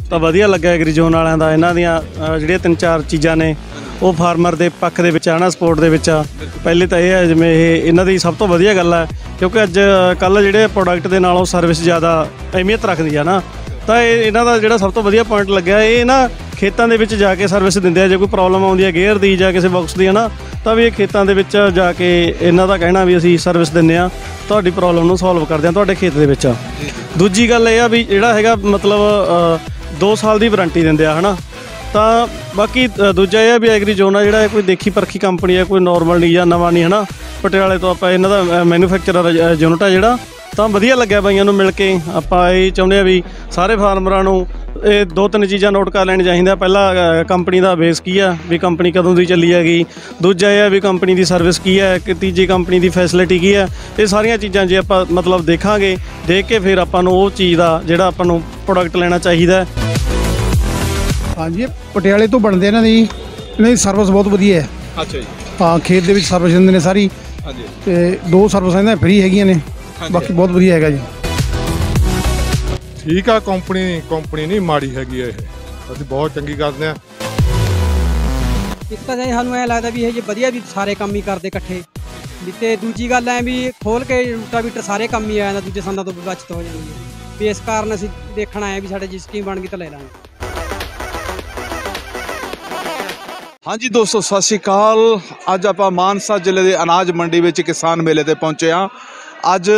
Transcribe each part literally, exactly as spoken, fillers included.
ਤਾਂ ਵਧੀਆ ਲੱਗਾ ਐਗਰੀ ਜ਼ੋਨ ਵਾਲਿਆਂ ਦਾ। ਇਹਨਾਂ ਦੀਆਂ ਜਿਹੜੀਆਂ ਤਿੰਨ ਚਾਰ ਚੀਜ਼ਾਂ ਨੇ ਉਹ ਫਾਰਮਰ ਦੇ ਪੱਖ ਦੇ ਵਿੱਚ ਆ ਨਾ, ਸਪੋਰਟ ਦੇ ਵਿੱਚ ਆ। ਪਹਿਲੇ ਤਾਂ ਇਹ ਹੈ ਜਿਵੇਂ ਇਹ ਇਹਨਾਂ ਦੀ ਸਭ ਤੋਂ ਵਧੀਆ ਗੱਲ ਹੈ ਕਿਉਂਕਿ ਅੱਜ ਕੱਲ੍ਹ ਜਿਹੜੇ ਪ੍ਰੋਡਕਟ ਦੇ ਨਾਲੋਂ ਸਰਵਿਸ ਜ਼ਿਆਦਾ ਅਹਿਮੀਅਤ ਰੱਖਦੀ ਆ ਨਾ, ਤਾਂ ਇਹ ਇਹਨਾਂ ਦਾ ਜਿਹੜਾ ਸਭ ਤੋਂ ਵਧੀਆ ਪੁਆਇੰਟ ਲੱਗਿਆ ਇਹ ਨਾ ਖੇਤਾਂ ਦੇ ਵਿੱਚ ਜਾ ਕੇ ਸਰਵਿਸ ਦਿੰਦੇ ਆ। ਜੇ ਕੋਈ ਪ੍ਰੋਬਲਮ ਆਉਂਦੀ ਹੈ ਗੇਅਰ ਦੀ ਜਾਂ ਕਿਸੇ ਬਾਕਸ ਦੀ ਹੈ ਨਾ, ਤਾਂ ਵੀ ਇਹ ਖੇਤਾਂ ਦੇ ਵਿੱਚ ਜਾ ਕੇ ਇਹਨਾਂ ਦਾ ਕਹਿਣਾ ਵੀ ਅਸੀਂ ਸਰਵਿਸ ਦਿੰਦੇ ਹਾਂ, ਤੁਹਾਡੀ ਪ੍ਰੋਬਲਮ ਨੂੰ ਸੋਲਵ ਕਰਦੇ ਹਾਂ ਤੁਹਾਡੇ ਖੇਤ ਦੇ ਵਿੱਚ। ਦੂਜੀ ਗੱਲ ਇਹ ਆ ਵੀ ਜਿਹੜਾ ਹੈਗਾ ਮਤਲਬ ਦੋ ਸਾਲ ਦੀ ਵਾਰੰਟੀ ਦਿੰਦੇ ਆ ਹੈ ਨਾ। ਤਾਂ ਬਾਕੀ ਦੂਜਾ ਇਹ ਆ ਵੀ ਐਗਰੀ ਜ਼ੋਨ ਆ ਜਿਹੜਾ ਕੋਈ ਦੇਖੀ ਪਰਖੀ ਕੰਪਨੀ ਹੈ, ਕੋਈ ਨੋਰਮਲ ਨਹੀਂ ਜਾਂ ਨਵਾਂ ਨਹੀਂ ਹੈ ਨਾ। ਪਟਿਆਲੇ ਤੋਂ ਆਪਾਂ ਇਹਨਾਂ ਦਾ ਮੈਨੂਫੈਕਚਰਰ ਯੂਨਿਟ ਆ ਜਿਹੜਾ, ਤਾਂ ਵਧੀਆ ਲੱਗਿਆ ਬਾਈਆਂ ਨੂੰ ਮਿਲ ਕੇ। ਆਪਾਂ ਇਹ ਚਾਹੁੰਦੇ ਹਾਂ ਵੀ ਸਾਰੇ ਫਾਰਮਰਾਂ ਨੂੰ ਇਹ ਦੋ ਤਿੰਨ ਚੀਜ਼ਾਂ ਨੋਟ ਕਰ ਲੈਣੀ ਚਾਹੀਦੀਆਂ। ਪਹਿਲਾ ਕੰਪਨੀ ਦਾ ਬੇਸ ਕੀ ਆ, ਵੀ ਕੰਪਨੀ ਕਦੋਂ ਦੀ ਚੱਲੀ ਹੈਗੀ। ਦੂਜਾ ਇਹ ਆ ਵੀ ਕੰਪਨੀ ਦੀ ਸਰਵਿਸ ਕੀ ਹੈ। ਕਿ ਤੀਜੀ ਕੰਪਨੀ ਦੀ ਫੈਸਿਲਿਟੀ ਕੀ ਹੈ। ਇਹ ਸਾਰੀਆਂ ਚੀਜ਼ਾਂ ਜੇ ਆਪਾਂ ਮਤਲਬ ਦੇਖਾਂਗੇ, ਦੇਖ ਕੇ ਫਿਰ ਆਪਾਂ ਨੂੰ ਉਹ ਚੀਜ਼ ਦਾ ਜਿਹੜਾ ਆਪਾਂ ਨੂੰ ਪ੍ਰੋਡਕਟ ਲੈਣਾ ਚਾਹੀਦਾ। ਹਾਂਜੀ, ਪਟਿਆਲੇ ਤੋਂ ਬਣਦੇ ਇਹਨਾਂ ਦੀ ਇਹਨਾਂ ਦੀ ਸਰਵਿਸ ਬਹੁਤ ਵਧੀਆ ਹੈ। ਅੱਛਾ ਜੀ। ਹਾਂ, ਖੇਤ ਦੇ ਵਿੱਚ ਸਰਵਿਸ ਦਿੰਦੇ ਨੇ ਸਾਰੀ। ਹਾਂਜੀ। ਤੇ ਦੋ ਸਰਵਿਸ ਇਹਨਾਂ ਫ੍ਰੀ ਹੈਗੀਆਂ ਨੇ, ਬਾਕੀ ਬਹੁਤ ਵਧੀਆ ਹੈਗਾ ਜੀ। ਠੀਕ ਆ, ਕੰਪਨੀ ਕੰਪਨੀ ਨਹੀਂ ਮਾੜੀ ਹੈਗੀ ਇਹ, ਅਸੀਂ ਬਹੁਤ ਚੰਗੀ ਕਰਦੇ ਹਾਂ। ਇੱਕ ਤਾਂ ਜੀ ਸਾਨੂੰ ਐਂ ਲੱਗਦਾ ਵੀ ਇਹ ਜੇ ਵਧੀਆ ਵੀ ਸਾਰੇ ਕੰਮ ਹੀ ਕਰਦੇ ਇਕੱਠੇ ਵੀ। ਤੇ ਦੂਜੀ ਗੱਲ ਐ ਵੀ ਖੋਲ ਕੇ ਰੂਟਾਵੀਟਰ ਸਾਰੇ ਕੰਮ ਹੀ ਆ ਜਾਂਦਾ, ਦੂਜੇ ਸੰਦਾਂ ਤੋਂ ਬਚਤ ਹੋ ਜਾਂਦੀ ਹੈ ਵੀ। ਇਸ ਕਾਰਨ ਅਸੀਂ ਦੇਖਣ ਆਏ ਵੀ ਸਾਡੇ ਜੇ ਸਕੀਮ ਬਣ ਗਈ ਤਾਂ ਲੈ ਲਾਂਗੇ। ਹਾਂਜੀ ਦੋਸਤੋ, ਸਤਿ ਸ਼੍ਰੀ ਅਕਾਲ। ਅੱਜ ਆਪਾਂ ਮਾਨਸਾ ਜ਼ਿਲ੍ਹੇ ਦੇ ਅਨਾਜ ਮੰਡੀ ਵਿੱਚ ਕਿਸਾਨ ਮੇਲੇ ਤੇ ਪਹੁੰਚੇ ਹਾਂ। ਅੱਜ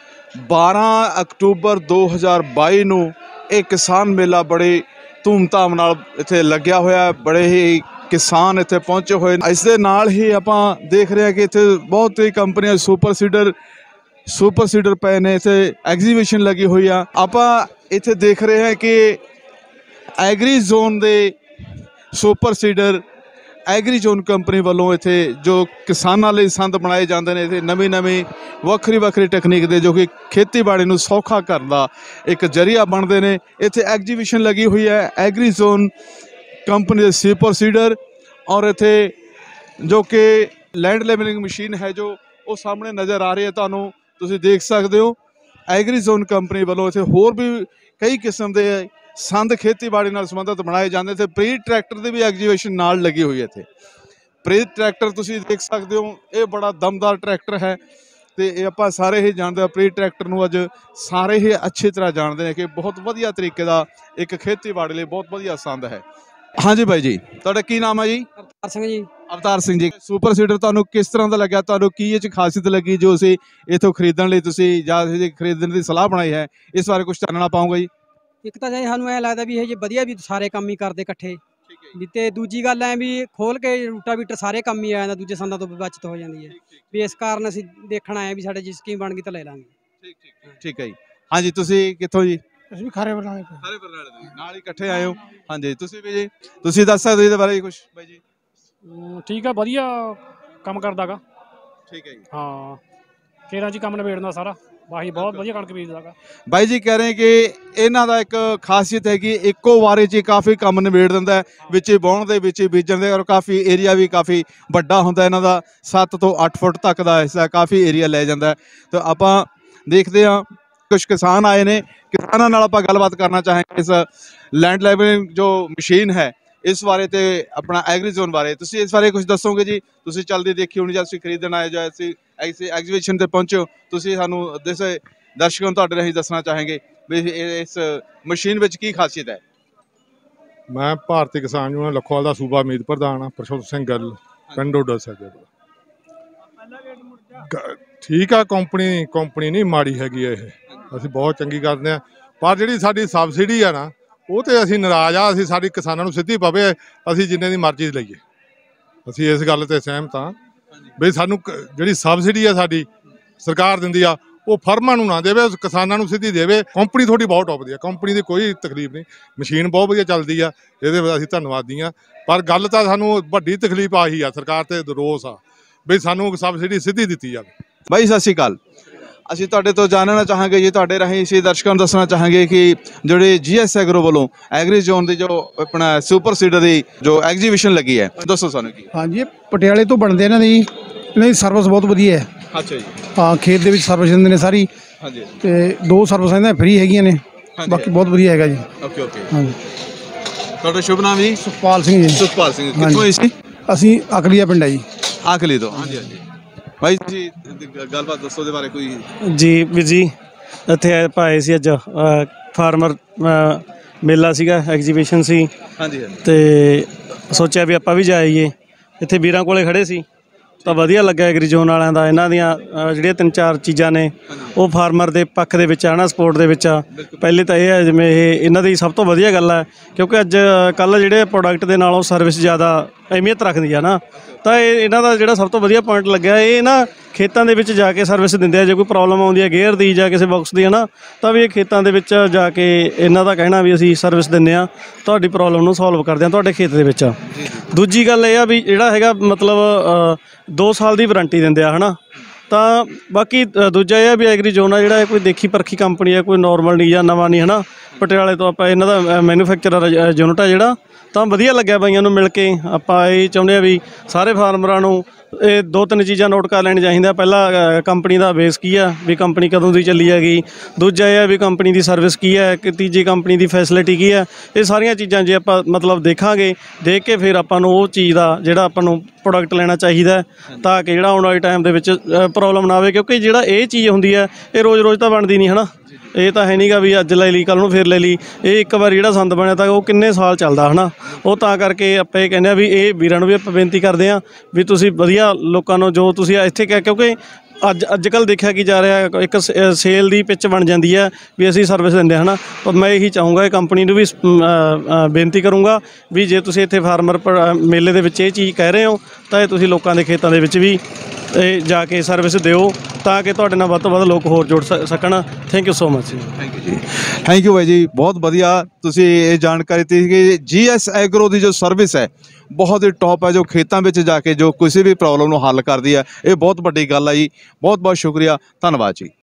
ਬਾਰਾਂ ਅਕਤੂਬਰ ਦੋ ਹਜ਼ਾਰ ਬਾਈ ਨੂੰ ਇਹ ਕਿਸਾਨ ਮੇਲਾ ਬੜੇ ਧੂਮਧਾਮ ਨਾਲ ਇੱਥੇ ਲੱਗਿਆ ਹੋਇਆ। ਬੜੇ ਹੀ ਕਿਸਾਨ ਇੱਥੇ ਪਹੁੰਚੇ ਹੋਏ। ਇਸ ਦੇ ਨਾਲ ਹੀ ਆਪਾਂ ਦੇਖ ਰਹੇ ਹਾਂ ਕਿ ਇੱਥੇ ਬਹੁਤ ਹੀ ਕੰਪਨੀਆਂ ਸੁਪਰ ਸੀਡਰ ਸੁਪਰ ਸੀਡਰ ਪਏ ਨੇ। ਇੱਥੇ ਐਗਜ਼ੀਬਿਸ਼ਨ ਲੱਗੀ ਹੋਈ ਆ। ਆਪਾਂ ਇੱਥੇ ਦੇਖ ਰਹੇ ਹਾਂ ਕਿ ਐਗਰੀ ਜ਼ੋਨ ਦੇ super seeder agri zone company ਵੱਲੋਂ ਇੱਥੇ ਜੋ ਕਿਸਾਨਾਂ ਲਈ ਸੰਦ ਬਣਾਏ ਜਾਂਦੇ ਨੇ। ਇੱਥੇ ਨਵੀਂ ਨਵੀਂ ਵੱਖਰੀ ਵੱਖਰੀ ਟੈਕਨੀਕ ਦੇ ਜੋ ਕਿ ਖੇਤੀਬਾੜੀ ਨੂੰ ਸੌਖਾ ਕਰਨ ਦਾ ਇੱਕ ਜ਼ਰੀਆ ਬਣਦੇ ਨੇ। ਇੱਥੇ ਐਗਜ਼ੀਬਿਸ਼ਨ ਲੱਗੀ ਹੋਈ ਹੈ ਐਗਰੀ ਜ਼ੋਨ ਕੰਪਨੀ ਦੇ ਸੁਪਰ ਸੀਡਰ। ਔਰ ਇੱਥੇ ਜੋ ਕਿ ਲੈਂਡ ਲੈਵਲਿੰਗ ਮਸ਼ੀਨ ਹੈ ਜੋ ਉਹ ਸਾਹਮਣੇ ਨਜ਼ਰ ਆ ਰਹੀ ਹੈ ਤੁਹਾਨੂੰ, ਤੁਸੀਂ ਦੇਖ ਸਕਦੇ ਹੋ। ਐਗਰੀ ਜ਼ੋਨ ਕੰਪਨੀ ਵੱਲੋਂ ਇੱਥੇ ਹੋਰ ਵੀ ਕਈ ਕਿਸਮ ਦੇ ਸੰਦ ਖੇਤੀਬਾੜੀ ਨਾਲ ਸੰਬੰਧਿਤ ਬਣਾਏ ਜਾਂਦੇ। ਇੱਥੇ ਪ੍ਰੀ ਟਰੈਕਟਰ ਦੀ ਵੀ ਐਗਜ਼ੀਬਿਸ਼ਨ ਨਾਲ ਲੱਗੀ ਹੋਈ ਹੈ। ਇੱਥੇ ਪ੍ਰੀ ਟਰੈਕਟਰ ਤੁਸੀਂ ਦੇਖ ਸਕਦੇ ਹੋ, ਇਹ ਬੜਾ ਦਮਦਾਰ ਟਰੈਕਟਰ ਹੈ ਤੇ ਇਹ ਆਪਾਂ ਸਾਰੇ ਹੀ ਜਾਣਦੇ ਹਾਂ। ਪ੍ਰੀ ਟਰੈਕਟਰ ਨੂੰ ਅੱਜ ਸਾਰੇ ਹੀ ਅੱਛੀ ਤਰ੍ਹਾਂ ਜਾਣਦੇ ਨੇ ਕਿ ਬਹੁਤ ਵਧੀਆ ਤਰੀਕੇ ਦਾ ਇੱਕ ਖੇਤੀਬਾੜੀ ਲਈ ਬਹੁਤ ਵਧੀਆ ਸੰਦ ਹੈ। ਹਾਂਜੀ ਬਾਈ ਜੀ, ਤੁਹਾਡਾ ਕੀ ਨਾਮ ਹੈ ਜੀ? ਅਵਤਾਰ ਸਿੰਘ ਜੀ। ਅਵਤਾਰ ਸਿੰਘ ਜੀ, ਸੁਪਰ ਸੀਡਰ ਤੁਹਾਨੂੰ ਕਿਸ ਤਰ੍ਹਾਂ ਦਾ ਲੱਗਿਆ? ਤੁਹਾਨੂੰ ਕੀ ਇਹ 'ਚ ਖਾਸੀਅਤ ਲੱਗੀ ਜੋ ਅਸੀਂ ਇੱਥੋਂ ਖਰੀਦਣ ਲਈ ਤੁਸੀਂ ਜਾਂ ਖਰੀਦਣ ਦੀ ਸਲਾਹ ਬਣਾਈ ਹੈ? ਇਸ ਬਾਰੇ ਕੁਝ ਜਾਣਨਾ ਪਾਊਂਗਾ ਜੀ। ਇੱਕ ਤਾਂ ਜੀ ਸਾਨੂੰ ਐਂ ਲੱਗਦਾ ਵੀ ਇਹ ਜੇ ਵਧੀਆ ਵੀ ਸਾਰੇ ਕੰਮ ਹੀ ਕਰਦੇ ਇਕੱਠੇ ਵੀ। ਤੇ ਦੂਜੀ ਗੱਲ ਐ ਵੀ ਖੋਲ ਕੇ ਰੂਟਾਵੀਟਰ ਸਾਰੇ ਕੰਮ ਹੀ ਆ ਜਾਂਦਾ, ਦੂਜੇ ਸੰਦਾਂ ਤੋਂ ਬਚਤ ਹੋ ਜਾਂਦੀ ਹੈ ਵੀ। ਇਸ ਕਾਰਨ ਅਸੀਂ ਦੇਖਣ ਆਏ ਵੀ ਸਾਡੇ ਜੇ ਸਕੀਮ ਬਣ ਗਈ ਤਾਂ ਲੈ ਲਾਂਗੇ। ਠੀਕ ਠੀਕ ਠੀਕ ਹੈ ਜੀ। ਹਾਂਜੀ, ਤੁਸੀਂ ਕਿੱਥੋਂ ਜੀ? ਅਸੀਂ ਵੀ ਖਾਰੇ ਬਰਨਾਲੇ ਤੋਂ। ਖਾਰੇ ਬਰਨਾਲੇ ਤੋਂ ਨਾਲ ਹੀ ਇਕੱਠੇ ਆਏ ਹੋ। ਹਾਂਜੀ, ਤੁਸੀਂ ਵੀ ਜੀ, ਤੁਸੀਂ ਦੱਸ ਸਕਦੇ ਇਹਦੇ ਬਾਰੇ ਕੁਝ ਬਾਈ ਜੀ? ਠੀਕ ਆ, ਵਧੀਆ ਕੰਮ ਕਰਦਾਗਾ। ਠੀਕ ਹੈ ਜੀ। ਹਾਂ, ਕੇਰਾਂ ਜੀ ਕੰਮ ਨਿਬੇੜਨਾ ਸਾਰਾ। ਬਾਕੀ ਬਹੁਤ ਵਧੀਆ ਕਣਕ ਬੀਜਦਾਗਾ। ਬਾਈ ਜੀ ਕਹਿ ਰਹੇ ਕਿ ਇਹਨਾਂ ਦਾ ਇੱਕ ਖਾਸੀਅਤ ਹੈ ਕਿ ਇੱਕੋ ਵਾਰੀ 'ਚ ਕਾਫੀ ਕੰਮ ਨਿਬੇੜ ਦਿੰਦਾ, ਵਿੱਚ ਹੀ ਵਾਹੁਣ ਦੇ ਵਿੱਚ ਹੀ ਬੀਜਣ ਦੇ। ਔਰ ਕਾਫੀ ਏਰੀਆ ਵੀ ਕਾਫੀ ਵੱਡਾ ਹੁੰਦਾ ਇਹਨਾਂ ਦਾ, ਸੱਤ ਤੋਂ ਅੱਠ ਫੁੱਟ ਤੱਕ ਦਾ ਹਿੱਸਾ ਕਾਫੀ ਏਰੀਆ ਲੈ ਜਾਂਦਾ। ਤਾਂ ਆਪਾਂ ਦੇਖਦੇ ਹਾਂ ਕੁਝ ਕਿਸਾਨ ਆਏ ਨੇ, ਕਿਸਾਨਾਂ ਨਾਲ ਆਪਾਂ ਗੱਲਬਾਤ ਕਰਨਾ ਚਾਹਾਂਗੇ ਇਸ ਲੈਂਡ ਲੈਵਲਿੰਗ ਜੋ ਮਸ਼ੀਨ ਹੈ ਇਸ ਬਾਰੇ ਤੇ ਆਪਣਾ ਐਗਰੀ ਜ਼ੋਨ ਬਾਰੇ। ਤੁਸੀਂ ਇਸ ਬਾਰੇ ਕੁਝ ਦੱਸੋਗੇ ਜੀ? ਤੁਸੀਂ ਚੱਲਦੀ ਦੇਖੀ ਹੋਣੀ ਜਾਂ ਤੁਸੀਂ ਖਰੀਦਣ ਆਏ ਜਾਂ ਅਸੀਂ ਐਸੇ ਐਗਜ਼ੀਬਿਸ਼ਨ ਤੇ ਪਹੁੰਚੇ ਹੋ, ਤੁਸੀਂ ਸਾਨੂੰ ਦੱਸੇ ਦਰਸ਼ਕਾਂ ਨੂੰ ਤੁਹਾਡੇ ਰਾਹੀਂ ਦੱਸਣਾ ਚਾਹਾਂਗੇ ਵੀ ਇਸ ਮਸ਼ੀਨ ਵਿੱਚ ਕੀ ਖਾਸੀਅਤ ਹੈ? ਮੈਂ ਭਾਰਤੀ ਕਿਸਾਨ ਯੂਨੀਅਨ ਲੱਖੋਵਾਲ ਦਾ ਸੂਬਾ ਮੀਤ ਪ੍ਰਧਾਨ ਹਾਂ, ਪ੍ਰਸ਼ੋਤ ਸਿੰਘ ਗੱਲ, ਪਿੰਡ ਡੋਡਾ ਸਾਹਿਬ। ਠੀਕ ਆ, ਕੰਪਨੀ ਕੰਪਨੀ ਨਹੀਂ ਮਾੜੀ ਹੈਗੀ ਇਹ, ਅਸੀਂ ਬਹੁਤ ਚੰਗੀ ਕਰਦੇ ਹਾਂ। ਪਰ ਜਿਹੜੀ ਸਾਡੀ ਸਬਸਿਡੀ ਆ ਨਾ, ਉਹ ਤੇ ਅਸੀਂ ਨਾਰਾਜ਼ ਆ। ਅਸੀਂ ਸਾਡੀ ਕਿਸਾਨਾਂ ਨੂੰ ਸਿੱਧੀ ਪਵੇ, ਅਸੀਂ ਜਿੰਨੇ ਦੀ ਮਰਜ਼ੀ ਲਈਏ। ਅਸੀਂ ਇਸ ਗੱਲ ਤੇ ਸਹਿਮਤ ਹਾਂ ਵੀ ਸਾਨੂੰ ਜਿਹੜੀ ਸਬਸਿਡੀ ਆ ਸਾਡੀ ਸਰਕਾਰ ਦਿੰਦੀ ਆ ਉਹ ਫਰਮਾਂ ਨੂੰ ਨਾ ਦੇਵੇ, ਕਿਸਾਨਾਂ ਨੂੰ ਸਿੱਧੀ ਦੇਵੇ। ਕੰਪਨੀ ਤੁਹਾਡੀ ਬਹੁਤ ਟੌਪ ਦੀ ਆ, ਕੰਪਨੀ ਦੀ ਕੋਈ ਤਕਲੀਫ ਨਹੀਂ, ਮਸ਼ੀਨ ਬਹੁਤ ਵਧੀਆ ਚੱਲਦੀ ਆ, ਇਹਦੇ ਵਿੱਚ ਅਸੀਂ ਧੰਨਵਾਦੀ ਹਾਂ। ਪਰ ਗੱਲ ਤਾਂ ਸਾਨੂੰ ਵੱਡੀ ਤਕਲੀਫ ਆਹੀ ਆ, ਸਰਕਾਰ ਤੇ ਰੋਸ ਆ ਵੀ ਸਾਨੂੰ ਸਬਸਿਡੀ ਸਿੱਧੀ ਦਿੱਤੀ ਜਾਵੇ। ਬਾਈ ਸਤਿ ਸ਼੍ਰੀ ਅਕਾਲ। ਅਸੀਂ ਤੁਹਾਡੇ ਤੋਂ ਜਾਣਨਾ ਚਾਹਾਂਗੇ ਜੀ, ਤੁਹਾਡੇ ਰਾਹੀਂ ਅਸੀਂ ਦਰਸ਼ਕਾਂ ਨੂੰ ਦੱਸਣਾ ਚਾਹਾਂਗੇ ਕਿ ਜਿਹੜੇ ਜੀ ਐਸ ਐਗਰੋ ਵੱਲੋਂ ਐਗਰੀ ਜ਼ੋਨ ਦੀ ਜੋ ਆਪਣਾ ਸੁਪਰ ਸੀਡਰ ਦੀ ਜੋ ਐਗਜ਼ੀਬਿਸ਼ਨ ਲੱਗੀ ਹੈ, ਦੱਸੋ ਸਾਨੂੰ ਕੀ? ਹਾਂਜੀ, ਪਟਿਆਲੇ ਤੋਂ ਬਣਦੇ ਇਹਨਾਂ ਦੀ ਇਹਨਾਂ ਦੀ ਸਰਵਿਸ ਬਹੁਤ ਵਧੀਆ ਹੈ। ਅੱਛਾ ਜੀ। ਹਾਂ, ਖੇਤ ਦੇ ਵਿੱਚ ਸਰਵਿਸ ਦਿੰਦੇ ਨੇ ਸਾਰੀ। ਹਾਂਜੀ। ਤੇ ਦੋ ਸਰਵਿਸ ਇਹਨਾਂ ਫ੍ਰੀ ਹੈਗੀਆਂ ਨੇ, ਬਾਕੀ ਬਹੁਤ ਵਧੀਆ ਹੈਗਾ ਜੀ। ਓਕੇ ਓਕੇ ਹਾਂਜੀ। ਤੁਹਾਡਾ ਸ਼ੁਭ ਨਾਮ ਜੀ? ਸੁਖਪਾਲ ਸਿੰਘ ਜੀ। ਸੁਖਪਾਲ ਸਿੰਘ ਕਿੱਥੋਂ ਆਏ ਸੀ? ਅਸੀਂ ਅਕਲੀਆ ਪਿੰਡ ਹੈ ਜੀ। ਆਖਲੀ ਤੋਂ। ਹਾਂਜੀ ਹਾਂਜੀ ਭਾਈ ਜੀ ਗੱਲਬਾਤ ਦੱਸੋ ਉਹਦੇ ਬਾਰੇ ਕੋਈ। ਜੀ ਵੀਰ ਜੀ ਇੱਥੇ ਆਪਾਂ ਆਏ ਸੀ ਅੱਜ ਫਾਰਮਰ ਮੇਲਾ ਸੀਗਾ, ਐਗਜੀਬਿਸ਼ਨ ਸੀ ਹਾਂਜੀ ਹਾਂਜੀ ਤੇ ਸੋਚਿਆ ਵੀ ਆਪਾਂ ਵੀ ਜਾਈਏ। ਇੱਥੇ ਵੀਰਾਂ ਕੋਲੇ ਖੜੇ ਸੀ ਤਾਂ ਵਧੀਆ ਲੱਗਾ ਐਗਰੀ ਜ਼ੋਨ ਵਾਲਿਆਂ ਦਾ, ਇਹਨਾਂ ਦੀਆਂ ਅ, ਜਿਹੜੀਆਂ ਤਿੰਨ ਚਾਰ ਚੀਜ਼ਾਂ ਨੇ ਉਹ ਫਾਰਮਰ ਦੇ ਪੱਖ ਦੇ ਵਿੱਚ ਆ ਨਾ, ਸਪੋਰਟ ਦੇ ਵਿੱਚ ਆ। ਪਹਿਲੇ ਤਾਂ ਇਹ ਹੈ ਜਿਵੇਂ ਇਹ ਇਹਨਾਂ ਦੀ ਸਭ ਤੋਂ ਵਧੀਆ ਗੱਲ ਹੈ ਕਿਉਂਕਿ ਅੱਜ ਕੱਲ੍ਹ ਜਿਹੜੇ ਪ੍ਰੋਡਕਟ ਦੇ ਨਾਲੋਂ ਸਰਵਿਸ ਜ਼ਿਆਦਾ ਅਹਿਮੀਅਤ ਰੱਖਦੀ ਆ ਨਾ, ਤਾਂ ਇਹ ਇਹਨਾਂ ਦਾ ਜਿਹੜਾ ਸਭ ਤੋਂ ਵਧੀਆ ਪੁਆਇੰਟ ਲੱਗਿਆ ਇਹ ਨਾ ਖੇਤਾਂ ਦੇ ਵਿੱਚ ਜਾ ਕੇ ਸਰਵਿਸ ਦਿੰਦੇ ਆ। ਜੇ ਕੋਈ ਪ੍ਰੋਬਲਮ ਆਉਂਦੀ ਹੈ ਗੇਅਰ ਦੀ ਜਾਂ ਕਿਸੇ ਬਾਕਸ ਦੀ ਹੈ ਨਾ, ਤਾਂ ਵੀ ਇਹ ਖੇਤਾਂ ਦੇ ਵਿੱਚ ਜਾ ਕੇ ਇਹਨਾਂ ਦਾ ਕਹਿਣਾ ਵੀ ਅਸੀਂ ਸਰਵਿਸ ਦਿੰਦੇ ਹਾਂ, ਤੁਹਾਡੀ ਪ੍ਰੋਬਲਮ ਨੂੰ ਸੋਲਵ ਕਰਦੇ ਹਾਂ ਤੁਹਾਡੇ ਖੇਤ ਦੇ ਵਿੱਚ। ਦੂਜੀ ਗੱਲ ਇਹ ਆ ਵੀ ਜਿਹੜਾ ਹੈਗਾ ਮਤਲਬ ਦੋ ਸਾਲ ਦੀ ਵਾਰੰਟੀ ਦਿੰਦੇ ਆ ਹੈ ਨਾ। ਤਾਂ ਬਾਕੀ ਅ, ਦੂਜਾ ਇਹ ਆ ਵੀ ਐਗਰੀ ਜ਼ੋਨ ਆ ਜਿਹੜਾ ਇਹ ਕੋਈ ਦੇਖੀ ਪਰਖੀ ਕੰਪਨੀ ਹੈ, ਕੋਈ ਨੋਰਮਲ ਨਹੀਂ ਜਾਂ ਨਵਾਂ ਨਹੀਂ ਹੈ ਨਾ। ਪਟਿਆਲੇ ਤੋਂ ਆਪਾਂ ਇਹਨਾਂ ਦਾ ਮੈਨੂਫੈਕਚਰਰ ਯੂਨਿਟ ਆ ਜਿਹੜਾ, ਤਾਂ ਵਧੀਆ ਲੱਗਿਆ ਬਾਈਆਂ ਨੂੰ ਮਿਲ ਕੇ। ਆਪਾਂ ਇਹ ਚਾਹੁੰਦੇ ਆ ਵੀ ਸਾਰੇ ਫਾਰਮਰਾਂ ਨੂੰ ਇਹ ਦੋ ਤਿੰਨ ਚੀਜ਼ਾਂ ਨੋਟ ਕਰ ਲੈਣੀਆਂ ਚਾਹੀਦੀਆਂ। ਪਹਿਲਾ ਕੰਪਨੀ ਦਾ ਬੇਸ ਕੀ ਆ, ਵੀ ਕੰਪਨੀ ਕਦੋਂ ਦੀ ਚੱਲੀ ਹੈਗੀ। ਦੂਜਾ ਇਹ ਹੈ ਵੀ ਕੰਪਨੀ ਦੀ ਸਰਵਿਸ ਕੀ ਹੈ, ਕਿ ਤੀਜੀ ਕੰਪਨੀ ਦੀ ਫੈਸਿਲਿਟੀ ਕੀ ਹੈ। ਇਹ ਸਾਰੀਆਂ ਚੀਜ਼ਾਂ ਜੇ ਆਪਾਂ ਮਤਲਬ ਦੇਖਾਂਗੇ, ਦੇਖ ਕੇ ਫਿਰ ਆਪਾਂ ਨੂੰ ਉਹ ਚੀਜ਼ ਦਾ ਜਿਹੜਾ ਆਪਾਂ ਨੂੰ ਪ੍ਰੋਡਕਟ ਲੈਣਾ ਚਾਹੀਦਾ ਤਾਂ ਕਿ ਜਿਹੜਾ ਆਉਣ ਵਾਲੇ ਟਾਈਮ ਦੇ ਵਿੱਚ ਪ੍ਰੋਬਲਮ ਨਾ ਆਵੇ। ਕਿਉਂਕਿ ਜਿਹੜਾ ਇਹ ਚੀਜ਼ ਹੁੰਦੀ ਹੈ ਇਹ ਰੋਜ਼ ਰੋਜ਼ ਤਾਂ ਬਣਦੀ ਨਹੀਂ ਹੈ ਨਾ। ਇਹ ਤਾਂ ਹੈ ਨਹੀਂਗਾ ਵੀ ਅੱਜ ਲੈ ਲਈ ਕੱਲ੍ਹ ਨੂੰ ਫਿਰ ਲੈ ਲਈ। ਇਹ ਇੱਕ ਵਾਰ ਜਿਹੜਾ ਸੰਦ ਬਣਿਆ ਤਾਂ ਉਹ ਕਿੰਨੇ ਸਾਲ ਚੱਲਦਾ ਹੈ ਨਾ। ਉਹ ਤਾਂ ਕਰਕੇ ਆਪਾਂ ਇਹ ਕਹਿੰਦੇ ਆ ਵੀ ਇਹ ਵੀਰਾਂ ਨੂੰ ਵੀ ਆਪਾਂ ਬੇਨਤੀ ਕਰਦੇ ਹਾਂ ਵੀ ਤੁਸੀਂ ਵਧੀਆ ਲੋਕਾਂ ਨੂੰ ਜੋ ਤੁਸੀਂ ਇੱਥੇ ਕਹਿ, ਕਿਉਂਕਿ ਅੱਜ ਅੱਜ ਕੱਲ੍ਹ ਦੇਖਿਆ ਕੀ ਜਾ ਰਿਹਾ ਇੱਕ ਸੇਲ ਦੀ ਪਿੱਚ ਬਣ ਜਾਂਦੀ ਹੈ ਵੀ ਅਸੀਂ ਸਰਵਿਸ ਦਿੰਦੇ ਹਾਂ ਨਾ। ਪਰ ਮੈਂ ਇਹੀ ਚਾਹੂੰਗਾ ਇਹ ਕੰਪਨੀ ਨੂੰ ਵੀ ਬੇਨਤੀ ਕਰੂੰਗਾ ਵੀ ਜੇ ਤੁਸੀਂ ਇੱਥੇ ਫਾਰਮਰ ਮੇਲੇ ਦੇ ਵਿੱਚ ਇਹ ਚੀਜ਼ ਕਹਿ ਰਹੇ ਹੋ ਤਾਂ ਇਹ ਤੁਸੀਂ ਲੋਕਾਂ ਦੇ ਖੇਤਾਂ ਦੇ ਵਿੱਚ ਵੀ ਇਹ ਜਾ ਕੇ ਸਰਵਿਸ ਦਿਓ ਤਾਂ ਕਿ ਤੁਹਾਡੇ ਨਾਲ ਵੱਧ ਤੋਂ ਵੱਧ ਲੋਕ ਹੋਰ ਜੁੜ ਸ- ਸਕਣ। ਥੈਂਕ ਯੂ ਸੋ ਮਚ ਜੀ। ਥੈਂਕ ਯੂ ਜੀ। ਥੈਂਕ ਯੂ ਬਾਈ ਜੀ, ਬਹੁਤ ਵਧੀਆ ਤੁਸੀਂ ਇਹ ਜਾਣਕਾਰੀ ਦਿੱਤੀ ਕਿ ਜੀ ਐਸ ਐਗਰੋ ਦੀ ਜੋ ਸਰਵਿਸ ਹੈ ਬਹੁਤ ਹੀ ਟੌਪ ਹੈ, ਜੋ ਖੇਤਾਂ ਵਿੱਚ ਜਾ ਕੇ ਜੋ ਕਿਸੇ ਵੀ ਪ੍ਰੋਬਲਮ ਨੂੰ ਹੱਲ ਕਰਦੀ ਹੈ। ਇਹ ਬਹੁਤ ਵੱਡੀ ਗੱਲ ਹੈ ਜੀ। ਬਹੁਤ ਬਹੁਤ ਸ਼ੁਕਰੀਆ, ਧੰਨਵਾਦ ਜੀ।